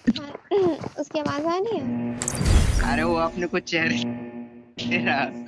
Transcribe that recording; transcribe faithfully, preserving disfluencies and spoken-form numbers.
हाँ, उसकी आवाज आ रही है। अरे वो अपने को चेहरे तेरा